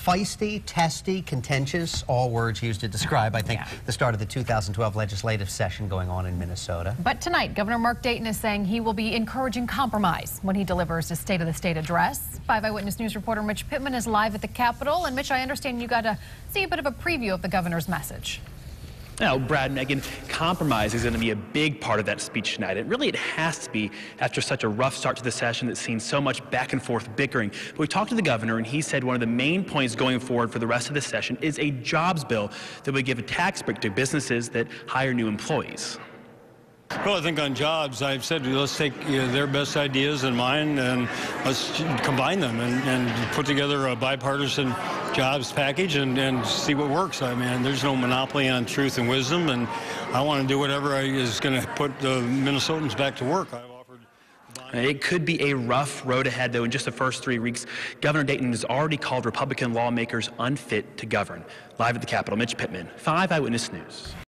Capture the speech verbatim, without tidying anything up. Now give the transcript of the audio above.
feisty, testy, contentious, all words used to describe, I think, Yeah. the start of the two thousand twelve legislative session going on in Minnesota. But tonight, Governor Mark Dayton is saying he will be encouraging compromise when he delivers his State of the State address. Five Eyewitness News reporter Mitch Pittman is live at the Capitol. And Mitch, I understand you got to see a bit of a preview of the governor's message. Now, Brad, Megan, compromise is going to be a big part of that speech tonight. And really, it has to be after such a rough start to the session that's seen so much back and forth bickering. But we talked to the governor, and he said one of the main points going forward for the rest of the session is a jobs bill that would give a tax break to businesses that hire new employees. Well, I think on jobs, I've said let's take you know, their best ideas and mine and let's combine them and, and put together a bipartisan jobs package and, and see what works. I mean, there's no monopoly on truth and wisdom, and I want to do whatever I, is going to put the Minnesotans back to work. I've offered. It could be a rough road ahead, though. In just the first three weeks, Governor Dayton has already called Republican lawmakers unfit to govern. Live at the Capitol, Mitch Pittman, Five Eyewitness News.